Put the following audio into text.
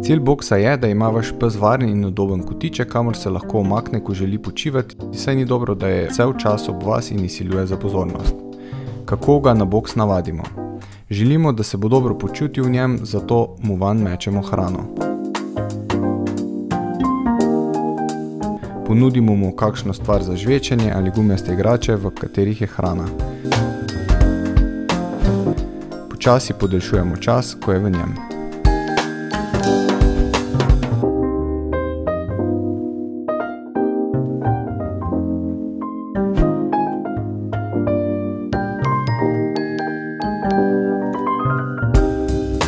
Cilj boksa je, da ima vaš pes varen in udoben kotiček, kamor se lahko umakne, ko želi počivati, saj ni dobro, da je cel čas ob vas in izsiljuje za pozornost. Kako ga na boks navadimo? Želimo, da se bo dobro počutil v njem, zato mu vanj mečemo hrano. Ponudimo mu kakšno stvar za žvečenje ali gumijaste igrače, v katerih je hrana. Počasi podaljšujemo čas, ko je v njem.